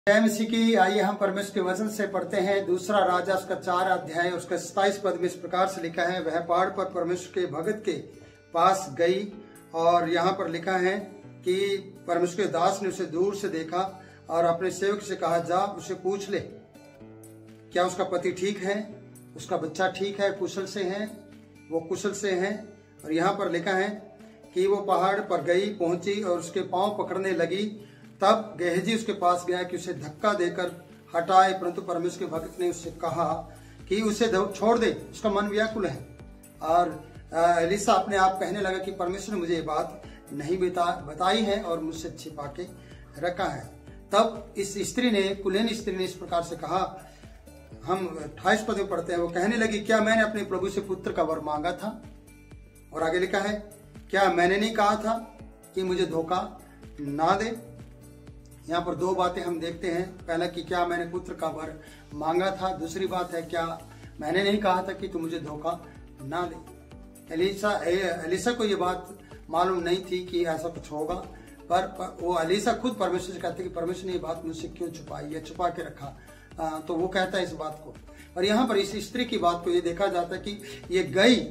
जय मसीह की। आइए हम परमेश्वर के वचन से पढ़ते हैं। दूसरा राजा उसका 4 अध्याय उसका 27 पद में इस प्रकार से लिखा है, वह पहाड़ पर परमेश्वर के भगत के पास गई और यहाँ पर लिखा है कि परमेश्वर के दास ने उसे दूर से देखा और अपने सेवक से कहा, जा उसे पूछ ले क्या उसका पति ठीक है, उसका बच्चा ठीक है, कुशल से है, वो कुशल से है। और यहाँ पर लिखा है कि वो पहाड़ पर गई, पहुंची और उसके पांव पकड़ने लगी। तब गेहजी उसके पास गया कि उसे धक्का देकर हटाए, परंतु परमेश्वर के भक्त ने उससे कहा कि उसे छोड़ दे, उसका मन व्याकुल है। और एलिसा अपने आप कहने लगा कि परमेश्वर ने मुझे ये बात नहीं बताई है और मुझसे छिपा के रखा है। तब इस स्त्री ने, कुलीन स्त्री ने इस प्रकार से कहा, हम 28 पद में पढ़ते हैं, वो कहने लगी, क्या मैंने अपने प्रभु से पुत्र का वर मांगा था? और आगे लिखा है, क्या मैंने नहीं कहा था कि मुझे धोखा ना दे? यहाँ पर दो बातें हम देखते हैं। पहला कि क्या मैंने पुत्र का वर मांगा था, दूसरी बात है क्या मैंने नहीं कहा था कि तू मुझे धोखा ना दे। एलिसा को ये बात मालूम नहीं थी कि ऐसा कुछ होगा, पर वो एलिसा खुद परमेश्वर से कहते कि परमेश्वर ने ये बात मुझसे क्यों छुपाई है, छुपा के रखा। तो वो कहता है इस बात को। और यहाँ पर इस स्त्री की बात को ये देखा जाता है कि ये गई,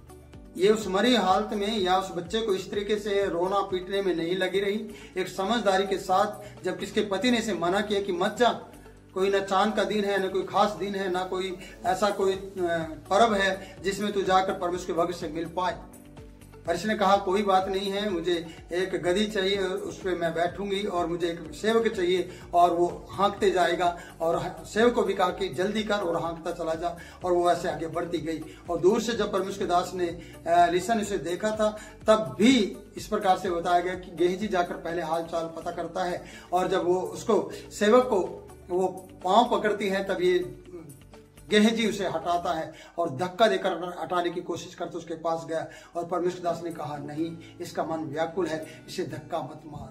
ये उस मरी हालत में या उस बच्चे को इस तरीके से रोना पीटने में नहीं लगी रही। एक समझदारी के साथ, जब किसके पति ने इसे मना किया कि मत जा, कोई ना चांद का दिन है, ना कोई खास दिन है, ना कोई ऐसा कोई पर्व है जिसमें तू जाकर परमेश्वर के भक्त से मिल पाए। पर इसने कहा कोई बात नहीं है, मुझे एक गदी चाहिए, उस पर मैं बैठूंगी, और मुझे एक सेवक चाहिए और वो हाँकते जाएगा। और सेवक को भी कहा कि जल्दी कर और हाँकता चला जा। और वो ऐसे आगे बढ़ती गई। और दूर से जब परमेश्वर के दास ने एलिसा ने उसे देखा था, तब भी इस प्रकार से बताया गया कि गेहजी जाकर पहले हाल चाल पता करता है। और जब वो उसको सेवक को वो पांव पकड़ती है, तब ये गेहजी उसे हटाता है और धक्का देकर हटाने की कोशिश करते उसके पास गया। और परमेश्वर दास ने कहा, नहीं, इसका मन व्याकुल है, इसे धक्का मत मार।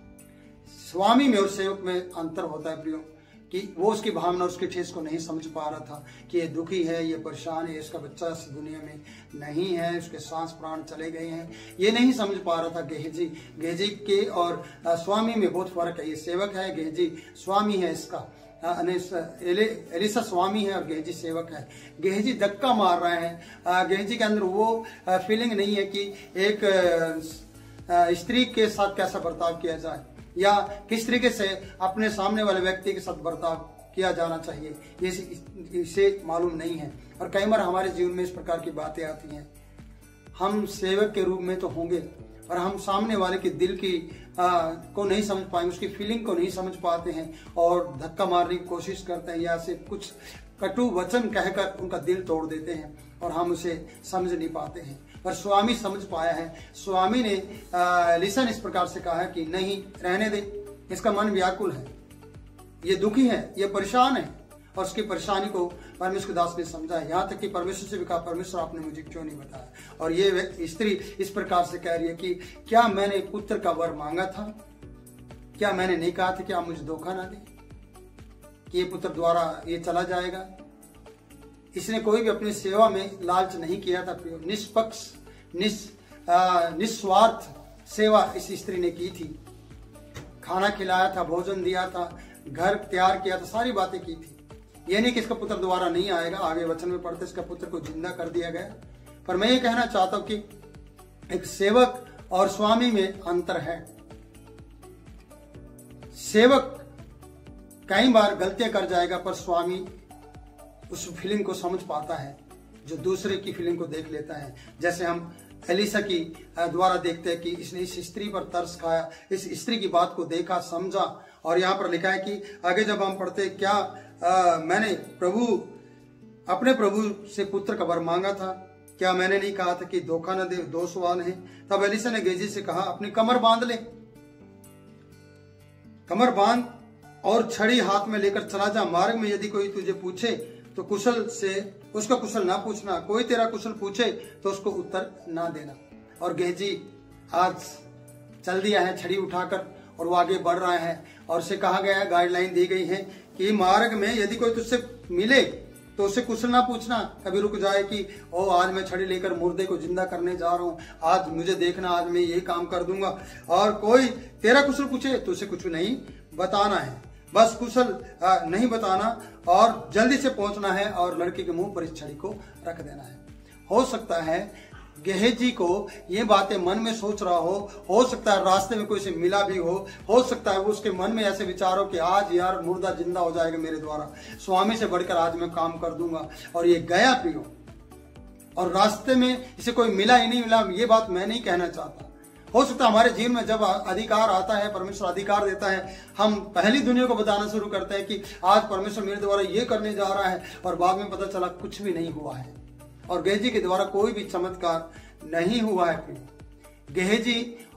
स्वामी में और सेवक में अंतर होता है प्रियो, कि वो उसकी भावना, उसके ठेस को नहीं समझ पा रहा था कि ये दुखी है, ये परेशान है, इसका बच्चा इस दुनिया में नहीं है, उसके सांस प्राण चले गए हैं, ये नहीं समझ पा रहा था। गेहजी के और स्वामी में बहुत फर्क है। ये सेवक है, गेहजी स्वामी है इसका। एलिसा स्वामी है और गेहजी सेवक है। गेहजी धक्का मार रहा है। गेहजी के अंदर वो फीलिंग नहीं है कि एक स्त्री के साथ कैसा बर्ताव किया जाए या किस तरीके से अपने सामने वाले व्यक्ति के साथ बर्ताव किया जाना चाहिए, ये इसे मालूम नहीं है। और कई बार हमारे जीवन में इस प्रकार की बातें आती हैं। हम सेवक के रूप में तो होंगे और हम सामने वाले के दिल की को नहीं समझ पाएंगे, उसकी फीलिंग को नहीं समझ पाते हैं और धक्का मारने की कोशिश करते हैं या से कुछ कटु वचन कहकर उनका दिल तोड़ देते हैं और हम उसे समझ नहीं पाते हैं। पर स्वामी समझ पाया है। स्वामी ने एलिसा ने इस प्रकार से कहा है कि नहीं, रहने दे, इसका मन व्याकुल है, ये दुखी है, ये परेशान है। और उसकी परेशानी को परमेश्वर के दास ने समझा। यहाँ तक कि परमेश्वर से भी कहा, परमेश्वर आपने मुझे क्यों नहीं बताया? और ये स्त्री इस प्रकार से कह रही है कि क्या मैंने पुत्र का वर मांगा था? क्या मैंने नहीं कहा था कि आप मुझे धोखा ना दें, कि ये पुत्र द्वारा ये चला जाएगा? इसने कोई भी अपनी सेवा में लालच नहीं किया था। निष्पक्ष निस्वार्थ सेवा इस स्त्री ने की थी। खाना खिलाया था, भोजन दिया था, घर तैयार किया था, सारी बातें की थी। ये नहीं कि इसका पुत्र दोबारा नहीं आएगा। आगे वचन में पढ़ते इसका पुत्र को जिंदा कर दिया गया। पर मैं ये कहना चाहता हूं कि एक सेवक और स्वामी में अंतर है। सेवक कई बार गलतियां कर जाएगा, पर स्वामी उस फीलिंग को समझ पाता है, जो दूसरे की फीलिंग को देख लेता है। जैसे हम एलिसा की द्वारा देखते हैं कि इसने इस स्त्री पर तरस खाया, इस स्त्री की बात को देखा, समझा। और यहाँ पर लिखा है कि आगे जब हम पढ़ते, क्या मैंने अपने प्रभु से पुत्र का वर मांगा था? क्या मैंने नहीं कहा था कि धोखा न दे, दोषवान है? तब एलिसा ने गेहजी से कहा, अपनी कमर बांध ले, कमर बांध और छड़ी हाथ में लेकर चला जा। मार्ग में यदि कोई तुझे पूछे तो कुशल से उसका कुशल ना पूछना, कोई तेरा कुशल पूछे तो उसको उत्तर ना देना। और गेहजी आज चल दिया है छड़ी उठाकर और वो आगे बढ़ रहा है। और उसे कहा गया है, गाइडलाइन दी गई है कि मार्ग में यदि कोई तुझसे मिले तो उससे कुशल ना पूछना। कभी रुक जाए कि ओ आज मैं छड़ी लेकर मुर्दे को जिंदा करने जा रहा हूँ, आज मुझे देखना, आज मैं यही काम कर दूंगा। और कोई तेरा कुशल पूछे तो उसे कुछ नहीं बताना है। बस कुशल नहीं बताना और जल्दी से पहुंचना है और लड़के के मुंह पर इस छड़ी को रख देना है। हो सकता है गेहजी को ये बातें मन में सोच रहा हो सकता है रास्ते में कोई से मिला भी हो सकता है वो उसके मन में ऐसे विचार हो कि आज यार मुर्दा जिंदा हो जाएगा मेरे द्वारा, स्वामी से बढ़कर आज मैं काम कर दूंगा। और ये गया प्रियो, और रास्ते में इसे कोई मिला ही नहीं मिला, ये बात मैं नहीं कहना चाहता। हो सकता है हमारे जीवन में जब अधिकार आता है, परमेश्वर अधिकार देता है, हम पहली दुनिया को बताना शुरू करते हैं कि आज परमेश्वर मेरे द्वारा ये करने जा रहा है, और बाद में पता चला कुछ भी नहीं हुआ है और गेहजी के द्वारा कोई भी चमत्कार नहीं हुआ है। गेहजी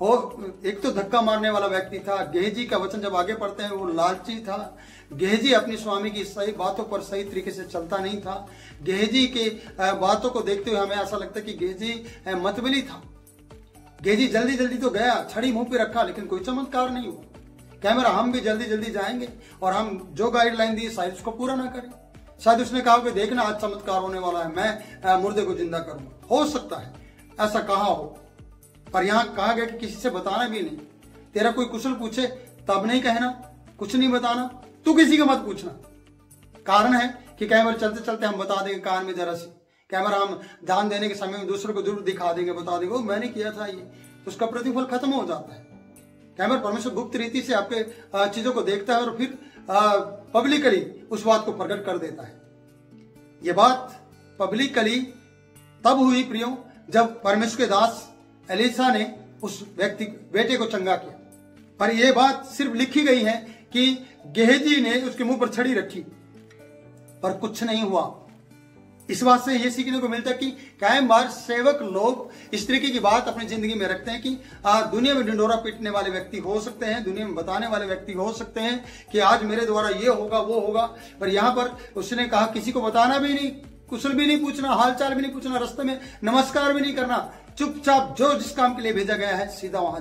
एक तो धक्का मारने वाला व्यक्ति था। गेहजी का वचन जब आगे पढ़ते हैं वो लालची था। गेहजी अपनी स्वामी की सही बातों पर सही तरीके से चलता नहीं था। गेहजी के बातों को देखते हुए हमें ऐसा लगता है कि गेहजी मतबली था। गेहजी जल्दी जल्दी तो गया, छड़ी मुंह पे रखा, लेकिन कोई चमत्कार नहीं हुआ। कैमरा हम भी जल्दी जल्दी जाएंगे और हम जो गाइडलाइन दी शायद उसको पूरा ना करें। शायद उसने कहा कि देखना आज चमत्कार होने वाला है, मैं मुर्दे को जिंदा करूंगा। हो सकता है ऐसा कहा हो, पर यहाँ कहा गया कि किसी से बताना भी नहीं। तेरा कोई कुशल पूछे तब नहीं कहना, कुछ नहीं बताना, तू किसी का मत पूछना। कारण है कि कैमरा चलते चलते हम बता देंगे कान में जरा सी, कैमरा हम ध्यान देने के समय में दूसरों को जरूर दिखा देंगे, बता देंगे मैंने किया था ये, उसका प्रतिफल खत्म हो जाता है। कैमरा परमेश्वर गुप्त रीति से आपके चीजों को देखता है और फिर पब्लिकली उस बात को प्रकट कर देता है। ये बात पब्लिकली तब हुई प्रियो जब परमेश्वर के दास एलिशा ने उस व्यक्ति बेटे को चंगा किया। पर यह बात सिर्फ लिखी गई है कि गेहजी ने उसके मुंह पर छड़ी रखी, पर कुछ नहीं हुआ। इस बात से यह सीखने को मिलता है कि कायम बार सेवक लोग इस तरीके की बात अपनी जिंदगी में रखते हैं कि दुनिया में ढिंडोरा पीटने वाले व्यक्ति हो सकते हैं, दुनिया में बताने वाले व्यक्ति हो सकते हैं कि आज मेरे द्वारा ये होगा वो होगा, पर यहाँ पर उसने कहा किसी को बताना भी नहीं, कुशल भी नहीं पूछना, हालचाल भी नहीं पूछना, रास्ते में नमस्कार भी नहीं करना, चुपचाप जो जिस काम के लिए भेजा गया है सीधा वहां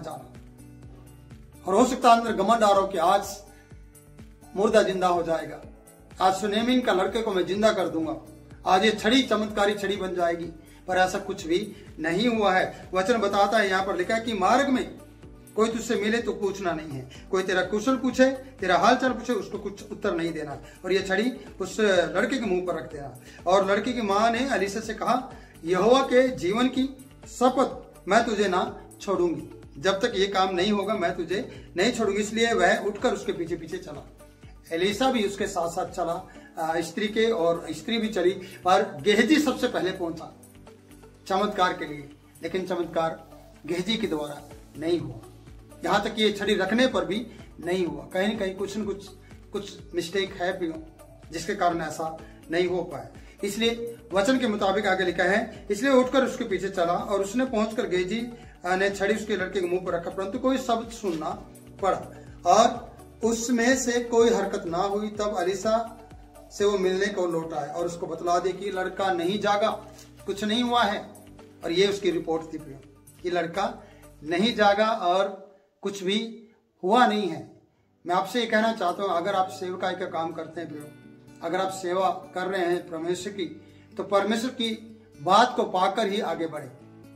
जाना। और हो सकता है अंदर घमंड आ रहा हो कि आज मुर्दा जिंदा हो जाएगा, आज सुनेमिन का लड़के को मैं जिंदा कर दूंगा, आज ये छड़ी चमत्कारी छड़ी बन जाएगी, पर ऐसा कुछ भी नहीं हुआ है। वचन बताता है, यहाँ पर लिखा है कि मार्ग में कोई तुझसे मिले तो पूछना नहीं है, कोई तेरा कुशल पूछे, तेरा हालचाल पूछे, उसको कुछ उत्तर नहीं देना, और ये छड़ी उस लड़के के मुंह पर रख देना। और लड़के की माँ ने एलीशा से कहा, यहोवा के जीवन की शपथ मैं तुझे ना छोड़ूंगी, जब तक ये काम नहीं होगा मैं तुझे नहीं छोड़ूंगी। इसलिए वह उठकर उसके पीछे पीछे चला। एलीशा भी उसके साथ साथ चला, स्त्री के और स्त्री भी चली, पर गेहजी सबसे पहले पहुंचा चमत्कार के लिए, लेकिन चमत्कार गेहजी के द्वारा नहीं हुआ। यहाँ तक ये छड़ी रखने पर भी नहीं हुआ। कहीं न कहीं कुछ मिस्टेक है भी जिसके कारण ऐसा नहीं हो पाया। इसलिए वचन के मुताबिक आगे लिखा है, इसलिए उठकर उसके पीछे चला और उसने पहुंचकर गेहजी ने छड़ी उसके लड़के के मुंह पर रखा, परंतु कोई शब्द सुनना पड़ा और उसमें से कोई हरकत ना हुई। तब एलीशा से वो मिलने को लौट आया और उसको बतला दे कि लड़का नहीं जागा, कुछ नहीं हुआ है। और ये उसकी रिपोर्ट थी कि लड़का नहीं जागा और कुछ भी हुआ नहीं है। मैं आपसे ये कहना चाहता हूँ, अगर आप सेवकाई का काम करते हैं प्रियो, अगर आप सेवा कर रहे हैं परमेश्वर की, तो परमेश्वर की बात को पाकर ही आगे बढ़े,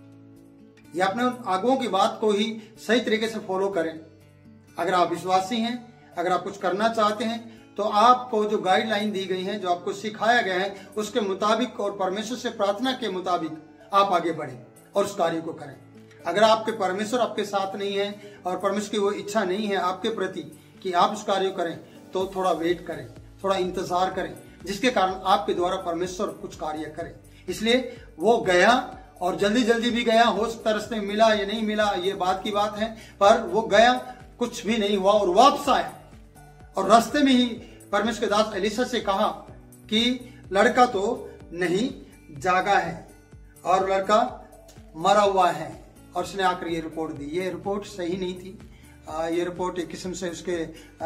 या अपने आगुओं की बात को ही सही तरीके से फॉलो करें। अगर आप विश्वासी हैं, अगर आप कुछ करना चाहते हैं, तो आपको जो गाइडलाइन दी गई है, जो आपको सिखाया गया है, उसके मुताबिक और परमेश्वर से प्रार्थना के मुताबिक आप आगे बढ़ें और उस कार्य को करें। अगर आपके परमेश्वर आपके साथ नहीं है और परमेश्वर की वो इच्छा नहीं है आपके प्रति कि आप उस कार्य करें, तो थोड़ा वेट करें, थोड़ा इंतजार करें, जिसके कारण आपके द्वारा परमेश्वर कुछ कार्य करे। इसलिए वो गया और जल्दी जल्दी भी गया, हो सकता रास्ते में मिला या नहीं मिला, ये बात की बात है, पर वो गया, कुछ भी नहीं हुआ और वापस आया। और रास्ते में ही परमेश्वर के दास एलीशा से कहा कि लड़का तो नहीं जागा है और लड़का मरा हुआ है, और उसने आकर ये रिपोर्ट दी। ये रिपोर्ट सही नहीं थी। ये रिपोर्ट एक किस्म से उसके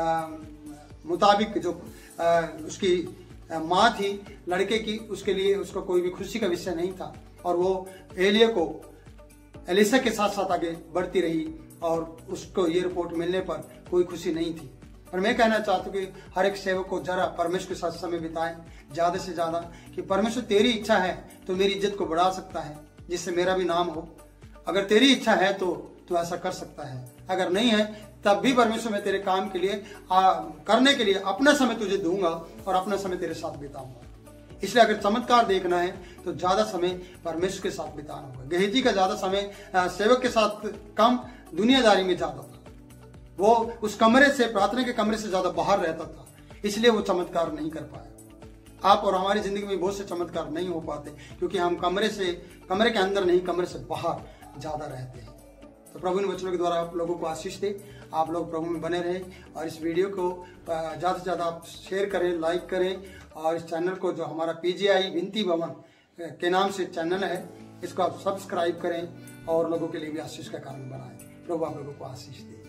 मुताबिक जो उसकी माँ थी लड़के की, उसके लिए उसको कोई भी खुशी का विषय नहीं था, और वो एलिया को एलीशा के साथ साथ आगे बढ़ती रही और उसको ये रिपोर्ट मिलने पर कोई खुशी नहीं थी। और मैं कहना चाहता हूँ कि हर एक सेवक को जरा परमेश्वर के साथ समय बिताएं, ज्यादा से ज्यादा, कि परमेश्वर तेरी इच्छा है तो मेरी इज्जत को बढ़ा सकता है, जिससे मेरा भी नाम हो। अगर तेरी इच्छा है तो तू ऐसा कर सकता है, अगर नहीं है तब भी परमेश्वर मैं तेरे काम के लिए करने के लिए अपना समय तुझे दूंगा और अपना समय तेरे साथ बिताऊंगा। इसलिए अगर चमत्कार देखना है तो ज्यादा समय परमेश्वर के साथ बिताना होगा। गेहजी का ज्यादा समय सेवक के साथ कम, दुनियादारी में ज्यादा था। वो उस कमरे से, प्रार्थना के कमरे से ज्यादा बाहर रहता था, इसलिए वो चमत्कार नहीं कर पाया। आप और हमारी जिंदगी में बहुत से चमत्कार नहीं हो पाते क्योंकि हम कमरे के अंदर नहीं, कमरे से बाहर ज्यादा रहते हैं। तो प्रभु इन वचनों के द्वारा आप लोगों को आशीष दे, आप लोग प्रभु में बने रहे और इस वीडियो को ज्यादा से ज्यादा आप शेयर करें, लाइक करें और इस चैनल को, जो हमारा PGI विनती भवन के नाम से चैनल है, इसको आप सब्सक्राइब करें और लोगों के लिए भी आशीष का कारण बनाएं। प्रभु आप लोगों को आशीष दे।